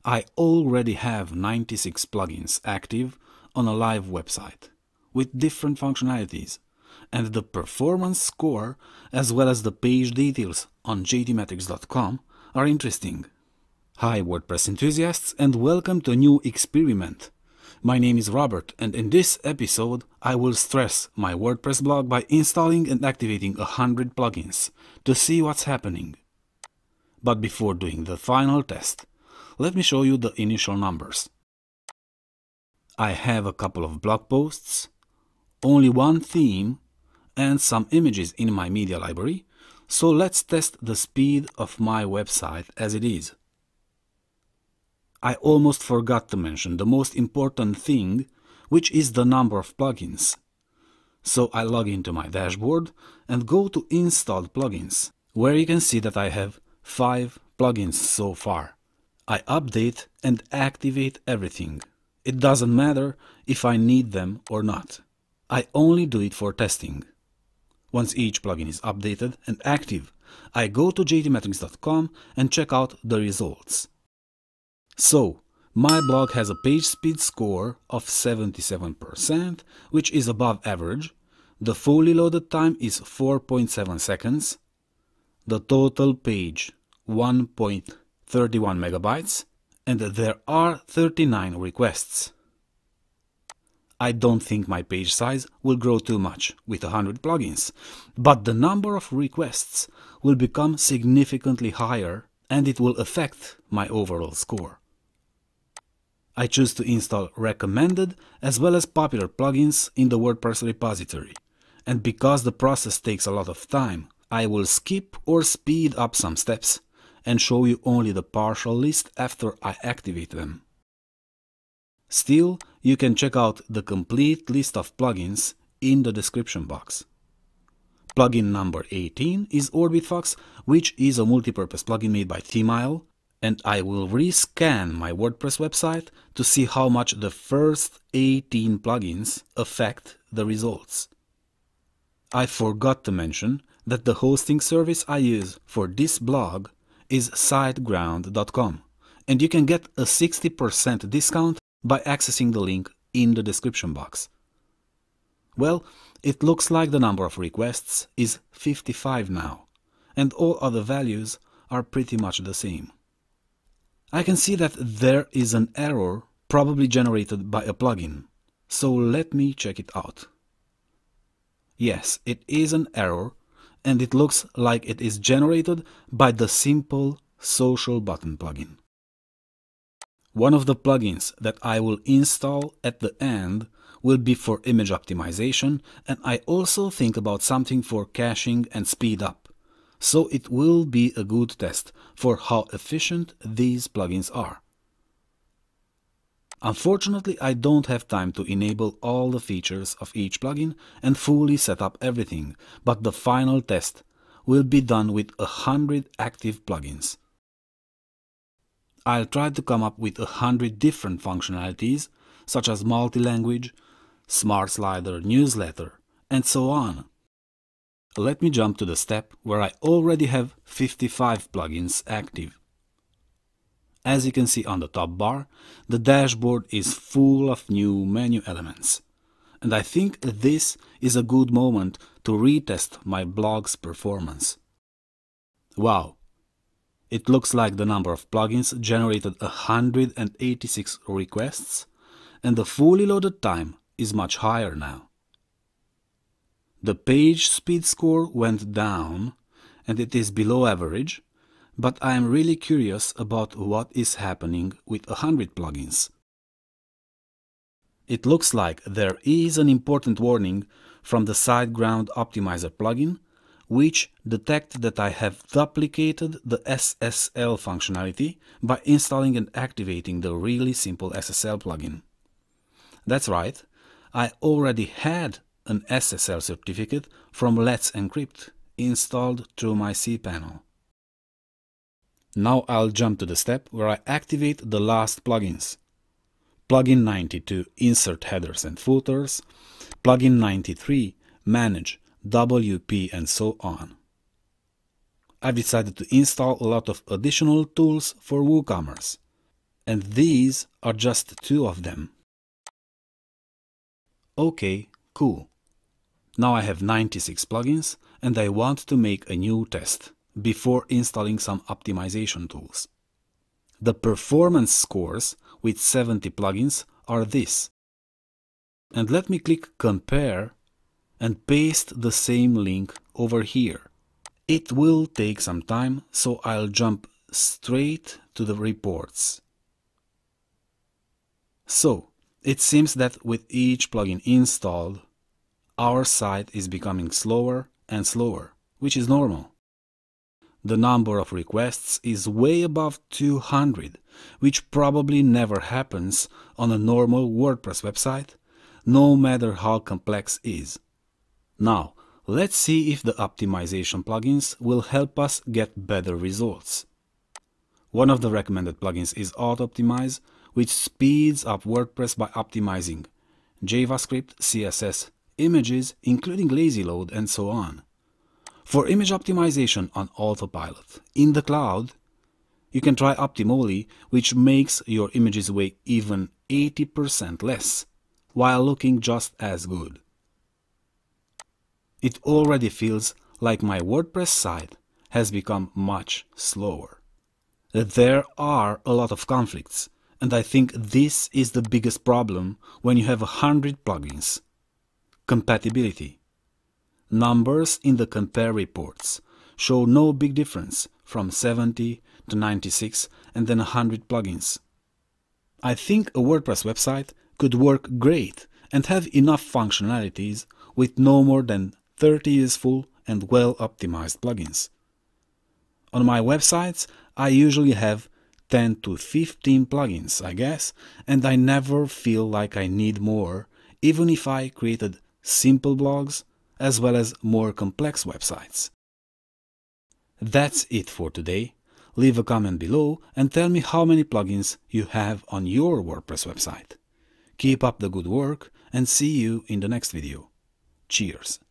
I already have 96 plugins active on a live website with different functionalities, and the performance score as well as the page details on jdmetrics.com are interesting. Hi WordPress enthusiasts, and welcome to a new experiment. My name is Robert, and in this episode I will stress my WordPress blog by installing and activating 100 plugins to see what's happening. But before doing the final test, let me show you the initial numbers. I have a couple of blog posts, only one theme, and some images in my media library, so let's test the speed of my website as it is. I almost forgot to mention the most important thing, which is the number of plugins. So I log into my dashboard and go to Installed Plugins, where you can see that I have 5 plugins so far. I update and activate everything. It doesn't matter if I need them or not. I only do it for testing. Once each plugin is updated and active, I go to jdmetrics.com and check out the results. So, my blog has a page speed score of 77%, which is above average. The fully loaded time is 4.7 seconds. The total page 1.31 megabytes, and there are 39 requests. I don't think my page size will grow too much with 100 plugins, but the number of requests will become significantly higher and it will affect my overall score. I choose to install recommended as well as popular plugins in the WordPress repository, and because the process takes a lot of time, I will skip or speed up some steps and show you only the partial list after I activate them. Still, you can check out the complete list of plugins in the description box. Plugin number 18 is OrbitFox, which is a multipurpose plugin made by Themeisle, and I will rescan my WordPress website to see how much the first 18 plugins affect the results. I forgot to mention that the hosting service I use for this blog is siteground.com, and you can get a 60% discount by accessing the link in the description box. Well, it looks like the number of requests is 55 now, and all other values are pretty much the same. I can see that there is an error probably generated by a plugin, so let me check it out. Yes, it is an error, and it looks like it is generated by the simple social button plugin. One of the plugins that I will install at the end will be for image optimization, and I also think about something for caching and speed up. So it will be a good test for how efficient these plugins are. Unfortunately, I don't have time to enable all the features of each plugin and fully set up everything, but the final test will be done with 100 active plugins. I'll try to come up with 100 different functionalities, such as multi-language, smart slider, newsletter, and so on. Let me jump to the step where I already have 55 plugins active. As you can see on the top bar, the dashboard is full of new menu elements, and I think this is a good moment to retest my blog's performance. Wow! It looks like the number of plugins generated 186 requests, and the fully loaded time is much higher now. The page speed score went down and it is below average, but I am really curious about what is happening with 100 plugins. It looks like there is an important warning from the SiteGround Optimizer plugin, which detects that I have duplicated the SSL functionality by installing and activating the really simple SSL plugin. That's right, I already had an SSL certificate from Let's Encrypt installed through my cPanel. Now I'll jump to the step where I activate the last plugins. Plugin 92 Insert Headers and Footers, Plugin 93 Manage WP and so on. I've decided to install a lot of additional tools for WooCommerce. And these are just 2 of them. Okay, cool. Now I have 96 plugins and I want to make a new test before installing some optimization tools. The performance scores with 70 plugins are this. And let me click Compare and paste the same link over here. It will take some time, so I'll jump straight to the reports. So, it seems that with each plugin installed, our site is becoming slower and slower, which is normal. The number of requests is way above 200, which probably never happens on a normal WordPress website, no matter how complex it is. Now, let's see if the optimization plugins will help us get better results. One of the recommended plugins is Autoptimize, which speeds up WordPress by optimizing JavaScript, CSS, images, including lazy load, and so on. For image optimization on autopilot in the cloud, you can try Optimally, which makes your images weigh even 80% less, while looking just as good. It already feels like my WordPress site has become much slower. There are a lot of conflicts, and I think this is the biggest problem when you have 100 plugins. Compatibility. Numbers in the compare reports show no big difference from 70 to 96 and then 100 plugins. I think a WordPress website could work great and have enough functionalities with no more than 30 useful and well-optimized plugins. On my websites, I usually have 10 to 15 plugins, I guess, and I never feel like I need more, even if I created simple blogs as well as more complex websites. That's it for today. Leave a comment below and tell me how many plugins you have on your WordPress website. Keep up the good work and see you in the next video. Cheers!